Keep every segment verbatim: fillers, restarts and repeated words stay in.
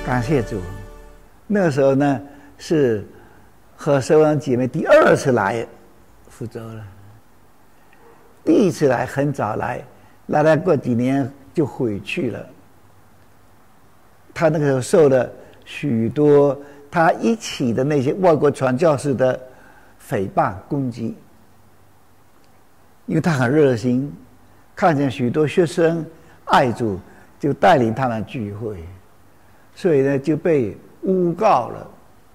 感谢主。那个时候呢，是和收恩姐妹第二次来福州了。第一次来很早来，来了过几年就回去了。他那个时候受了许多他一起的那些外国传教士的诽谤攻击，因为他很热心，看见许多学生爱主，就带领他们聚会，所以呢就被诬告了。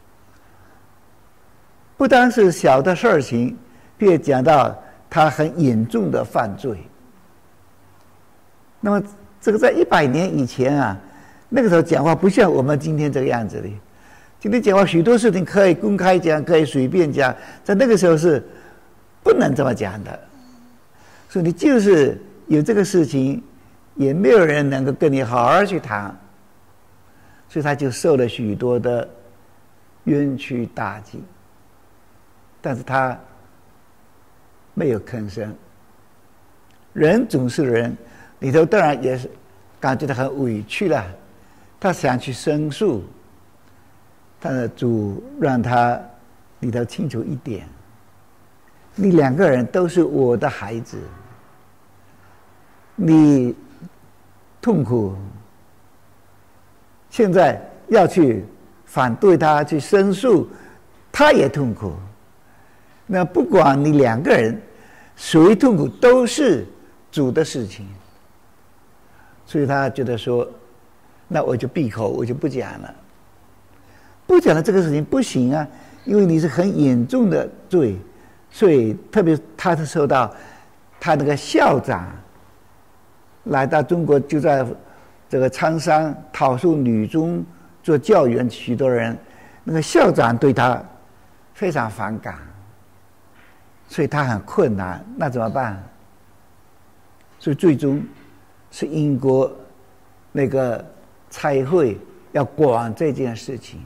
不单是小的事情，并讲到他很严重的犯罪。那么这个在一百年以前啊，那个时候讲话不像我们今天这个样子的。今天讲话许多事情可以公开讲，可以随便讲，在那个时候是不能这么讲的。所以你就是有这个事情，也没有人能够跟你好好去谈，所以他就受了许多的冤屈打击。但是他没有吭声。人总是人，里头当然也是感觉到很委屈了，他想去申诉，但是主让他里头清楚一点，你两个人都是我的孩子，你痛苦，现在要去反对他，去申诉，他也痛苦。那不管你两个人谁痛苦，都是主的事情。所以他觉得说，那我就闭口，我就不讲了。不讲了这个事情不行啊，因为你是很严重的罪，所以特别他是受到他那个校长来到中国，就在这个苍山桃树女中做教员，许多人那个校长对他非常反感，所以他很困难，那怎么办？所以最终是英国那个差会要管这件事情。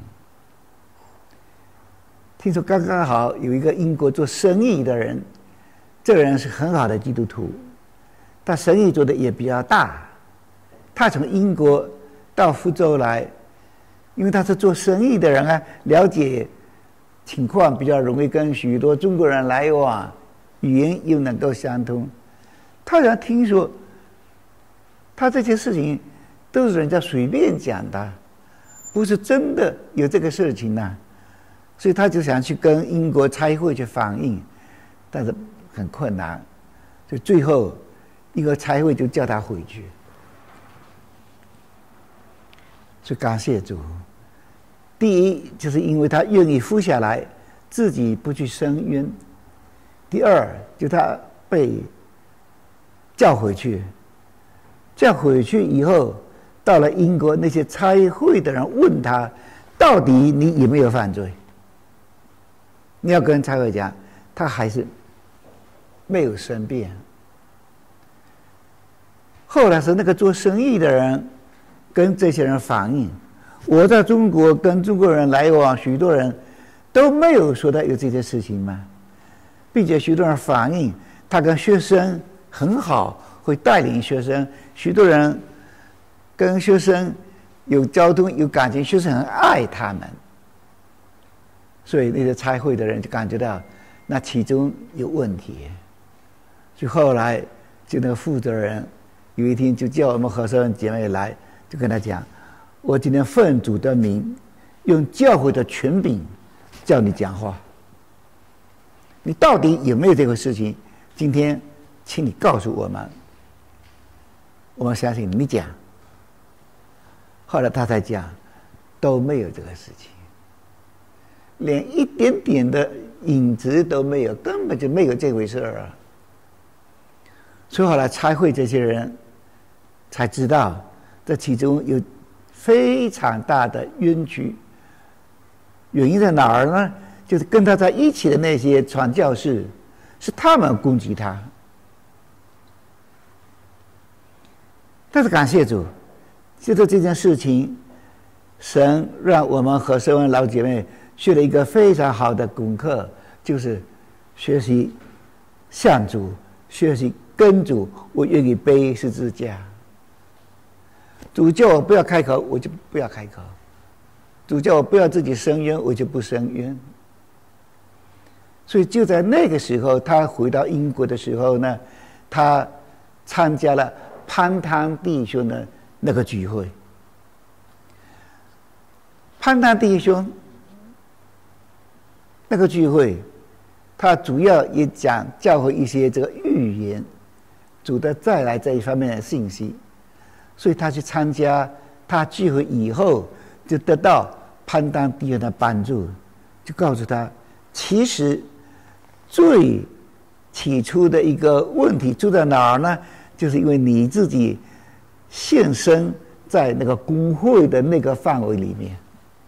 听说刚刚好有一个英国做生意的人，这个人是很好的基督徒，他生意做的也比较大，他从英国到福州来，因为他是做生意的人啊，了解情况比较容易跟许多中国人来往，语言又能够相通。他好像听说他这些事情都是人家随便讲的，不是真的有这个事情啊，所以他就想去跟英国差会去反映，但是很困难，所以最后英国差会就叫他回去。所以感谢主，第一就是因为他愿意服下来，自己不去申冤；第二就他被叫回去，叫回去以后，到了英国，那些差会的人问他，到底你有没有犯罪？你要跟差会讲，他还是没有申辩。后来是那个做生意的人跟这些人反映，我在中国跟中国人来往，许多人都没有说他有这些事情嘛，并且许多人反映他跟学生很好，会带领学生，许多人跟学生有交通有感情，学生很爱他们，所以那些差会的人就感觉到那其中有问题，所以后来就那个负责人有一天就叫我们和尚姐妹来，就跟他讲，我今天奉主的名，用教会的权柄叫你讲话，你到底有没有这个事情？今天请你告诉我们，我们相信你讲。后来他才讲，都没有这个事情，连一点点的影子都没有，根本就没有这回事儿啊。所以后来差会这些人才知道，这其中有非常大的冤屈。原因在哪儿呢？就是跟他在一起的那些传教士，是他们攻击他。但是感谢主，就做这件事情，神让我们和社会老姐妹学了一个非常好的功课，就是学习向主，学习跟主，我愿意背十字架。主叫我不要开口，我就不要开口； 主叫我不要自己伸冤，我就不伸冤。所以就在那个时候，他回到英国的时候呢，他参加了潘汤弟兄的那个聚会。潘汤弟兄那个聚会，他主要也讲教会一些这个预言，主的再来这一方面的信息。所以他去参加，他聚会以后就得到潘汤弟兄的帮助，就告诉他，其实最起初的一个问题出在哪儿呢？就是因为你自己现身在那个公会的那个范围里面。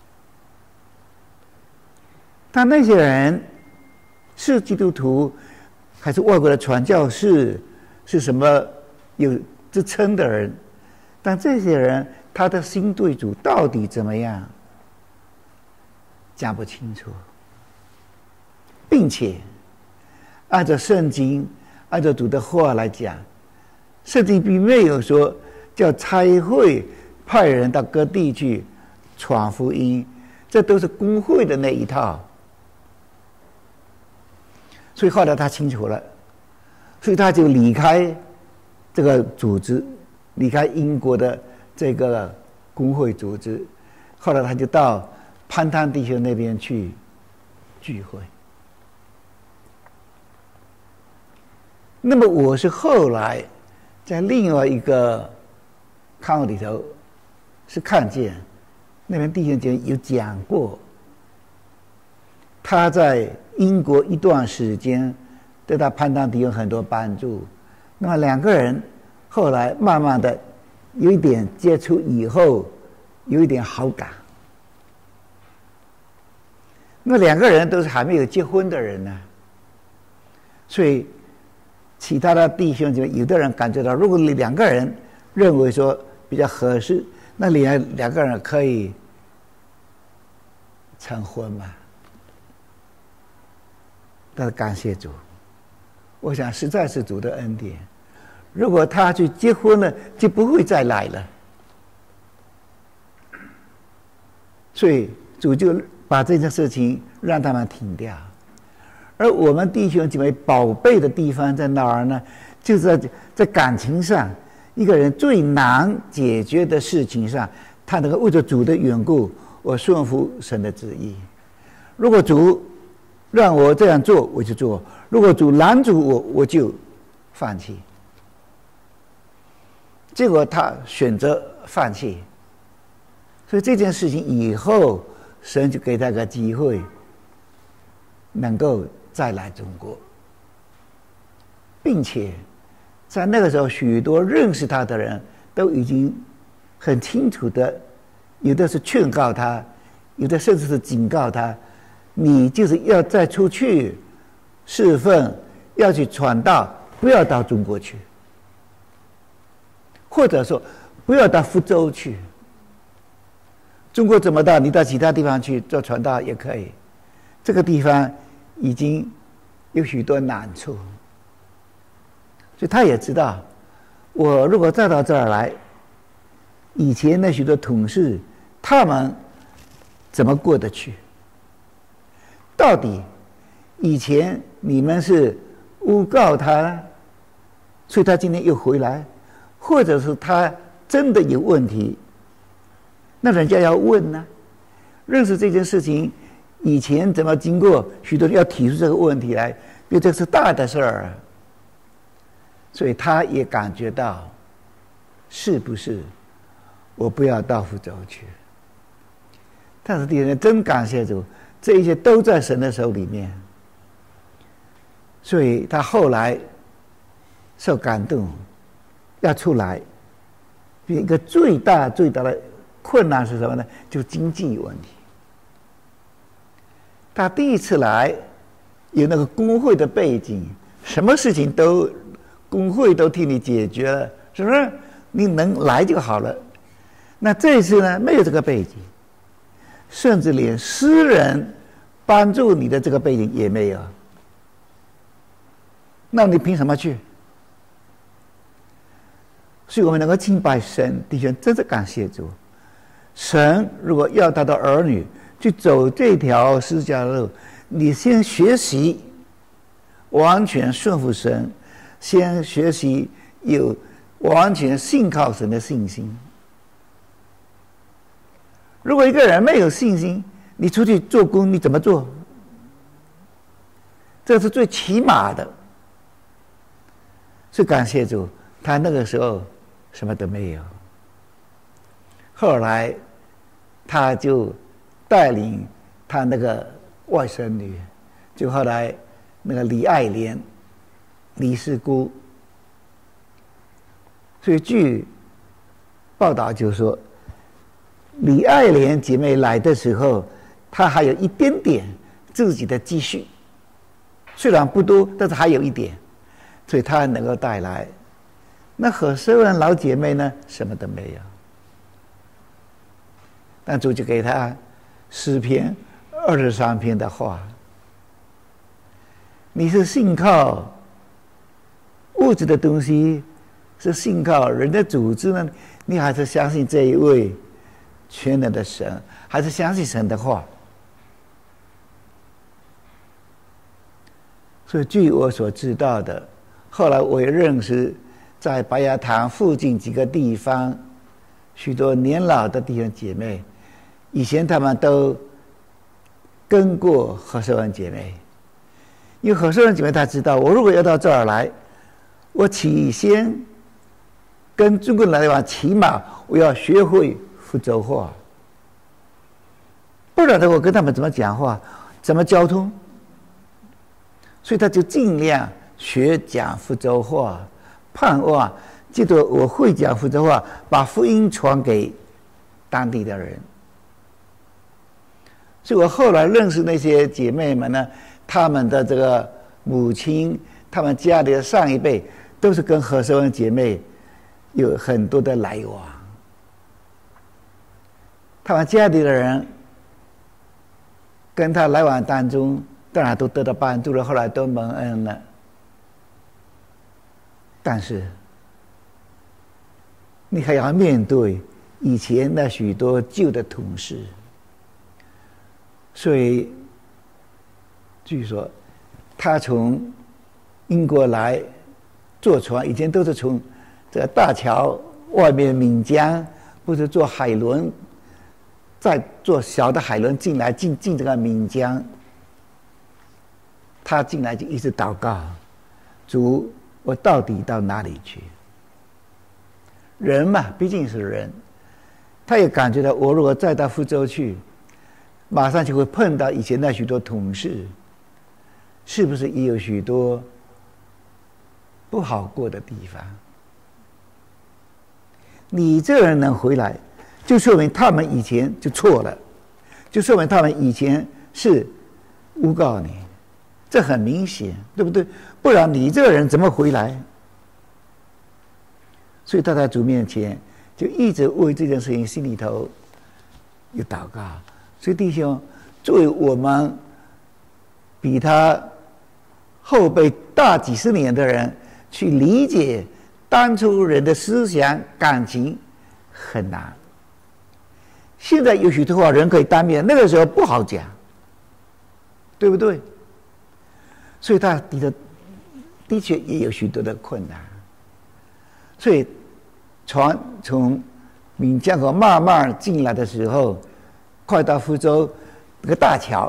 但那些人是基督徒，还是外国的传教士，是什么有自称的人？但这些人他的心对主到底怎么样，讲不清楚，并且按照圣经，按照主的话来讲，圣经并没有说叫差会派人到各地去传福音，这都是公会的那一套。所以后来他清楚了，所以他就离开这个组织，离开英国的这个公会组织，后来他就到潘汤弟兄那边去聚会。那么我是后来在另外一个刊物里头是看见那边弟兄姐有讲过，他在英国一段时间对他潘汤弟兄很多帮助。那么两个人后来慢慢的有一点接触以后，有一点好感。那两个人都是还没有结婚的人呢，所以其他的弟兄就有的人感觉到，如果你两个人认为说比较合适，那两两个人可以成婚嘛。但是感谢主，我想实在是主的恩典。如果他去结婚了，就不会再来了。所以主就把这件事情让他们停掉。而我们弟兄姐妹宝贝的地方在哪儿呢？就是在在感情上，一个人最难解决的事情上，他能够为着主的缘故，我顺服神的旨意。如果主让我这样做，我就做；如果主拦阻我，我就放弃。结果他选择放弃，所以这件事情以后，神就给他个机会，能够再来中国，并且在那个时候，许多认识他的人都已经很清楚的，有的是劝告他，有的甚至是警告他，你就是要再出去侍奉，要去传道，不要到中国去，或者说不要到福州去。中国怎么到？你到其他地方去做传道也可以。这个地方已经有许多难处，所以他也知道，我如果再到这儿来，以前那许多同事他们怎么过得去？到底以前你们是诬告他，所以他今天又回来，或者是他真的有问题，那人家要问呢？认识这件事情以前怎么经过许多人要提出这个问题来，因为这是大的事儿，所以他也感觉到，是不是我不要到福州去？但是弟兄，真感谢主，这一切都在神的手里面。所以他后来受感动，要出来，一个最大最大的困难是什么呢？就经济问题。他第一次来，有那个工会的背景，什么事情都工会都替你解决了，是不是？你能来就好了。那这次呢，没有这个背景，甚至连私人帮助你的这个背景也没有，那你凭什么去？所以我们能够敬拜神，弟兄，真是感谢主。 神如果要他的儿女去走这条十字架的路，你先学习完全顺服神，先学习有完全信靠神的信心。如果一个人没有信心，你出去做工你怎么做？这是最起码的。是感谢主，他那个时候什么都没有。后来他就带领他那个外甥女，就后来那个李爱莲、李氏姑。所以据报道就说，李爱莲姐妹来的时候，她还有一点点自己的积蓄，虽然不多，但是还有一点，所以她能够带来。那何诗文老姐妹呢，什么都没有。但主就给她诗篇二十三篇的话，你是信靠物质的东西，是信靠人的组织呢？你还是相信这一位全能的神，还是相信神的话？所以据我所知道的，后来我也认识在白崖塘附近几个地方许多年老的弟兄姐妹，以前他们都跟过何诗文姐妹，因为何诗文姐妹她知道，我如果要到这儿来，我起先跟中国人来的话，起码我要学会福州话，不然的话我跟他们怎么讲话，怎么交通？所以他就尽量学讲福州话，盼望记得我会讲福州话，把福音传给当地的人。所以我后来认识那些姐妹们呢，她们的这个母亲，她们家里的上一辈都是跟何诗文姐妹有很多的来往。他们家里的人跟他来往当中，当然都得到帮助了，后来都蒙恩了。但是你还要面对以前那许多旧的同事，所以据说他从英国来坐船，以前都是从这个大桥外面闽江，或者坐海轮，再坐小的海轮进来，进进这个闽江。他进来就一直祷告，主，我到底到哪里去？人嘛，毕竟是人，他也感觉到，我如果再到福州去，马上就会碰到以前那许多同事，是不是也有许多不好过的地方？你这个人能回来，就说明他们以前就错了，就说明他们以前是诬告你，这很明显，对不对？不然你这个人怎么回来？所以他在主面前就一直为这件事情心里头有祷告。所以弟兄，作为我们比他后辈大几十年的人，去理解当初人的思想感情很难。现在有许多话人可以当面，那个时候不好讲，对不对？所以他的确的确也有许多的困难。所以船从闽江河慢慢进来的时候，快到福州那个大桥，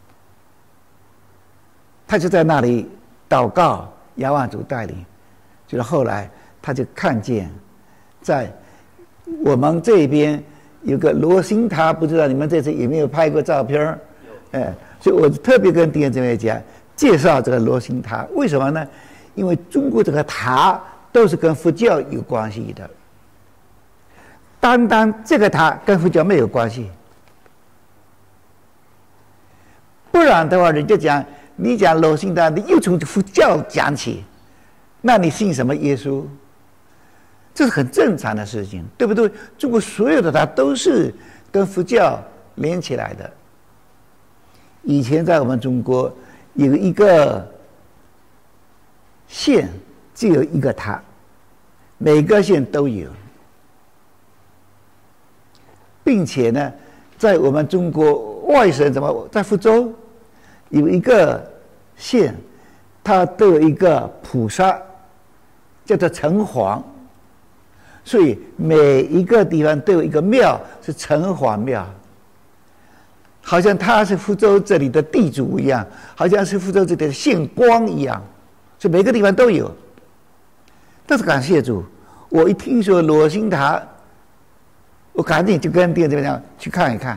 他就在那里祷告，仰望主带领。就是后来他就看见，在我们这边有个罗星塔，不知道你们这次有没有拍过照片？哎，所以我特别跟弟兄姊妹讲，介绍这个罗星塔。为什么呢？因为中国这个塔都是跟佛教有关系的，单单这个塔跟佛教没有关系。不然的话，人家讲你讲罗星塔，你又从佛教讲起，那你信什么耶稣？这是很正常的事情，对不对？中国所有的塔都是跟佛教连起来的。以前在我们中国有一个县只有一个塔，每个县都有，并并且呢，在我们中国外省，怎么在福州有一个县，它都有一个菩萨，叫做城隍，所以每一个地方都有一个庙是城隍庙，好像他是福州这里的地主一样，好像是福州这里的县官一样，所以每个地方都有。但是感谢主，我一听说罗兴塔，我赶紧就跟店长讲去看一看，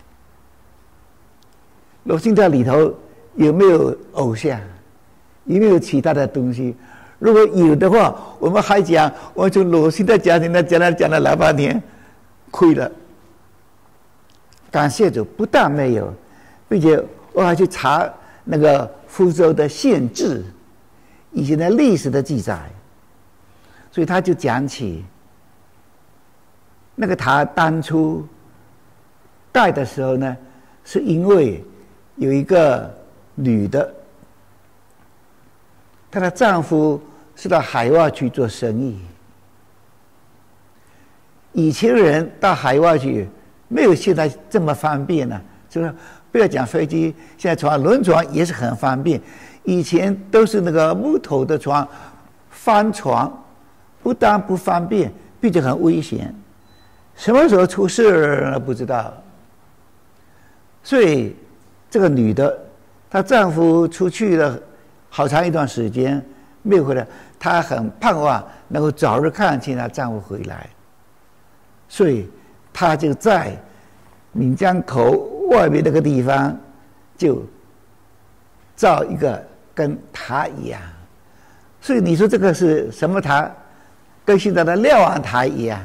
罗兴塔里头有没有偶像，有没有其他的东西。如果有的话，我们还讲，我从罗兴塔家庭那讲了讲了老半天，亏了。感谢主，不但没有，并且我还去查那个福州的县志，以前的历史的记载，所以他就讲起那个塔当初盖的时候呢，是因为有一个女的，她的丈夫是到海外去做生意。以前人到海外去没有现在这么方便呢、啊，就是不要讲飞机，现在船轮船也是很方便。以前都是那个木头的船，帆船，不但不方便，并且很危险。什么时候出事了不知道。所以这个女的，她丈夫出去了好长一段时间没有回来，她很盼望能够早日看见她丈夫回来，所以她就在闽江口外面那个地方就造一个跟塔一样。所以你说这个是什么塔？跟现在的瞭望台一样。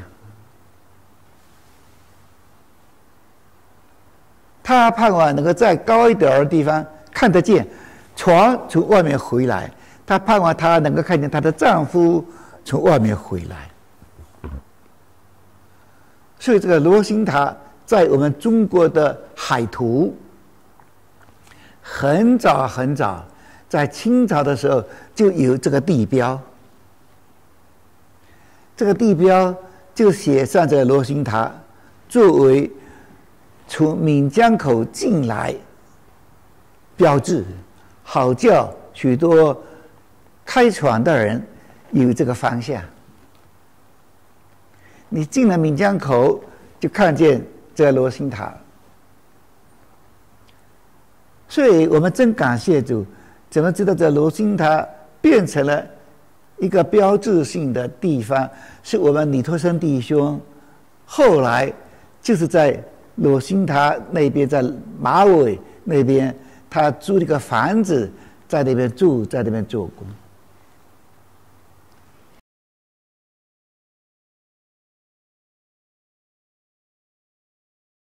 他盼望能够在高一点的地方看得见船从外面回来，他盼望他能够看见她的丈夫从外面回来。所以这个罗兴塔在我们中国的海图很早很早，在清朝的时候就有这个地标，这个地标就写上这个罗兴塔作为从闽江口进来标志，好叫许多开船的人有这个方向。你进了闽江口，就看见这个罗兴塔。所以我们真感谢主，怎么知道这罗兴塔变成了一个标志性的地方？是我们李托生弟兄后来就是在罗兴塔那边，在马尾那边，他租了一个房子，在那边住，在那边做工。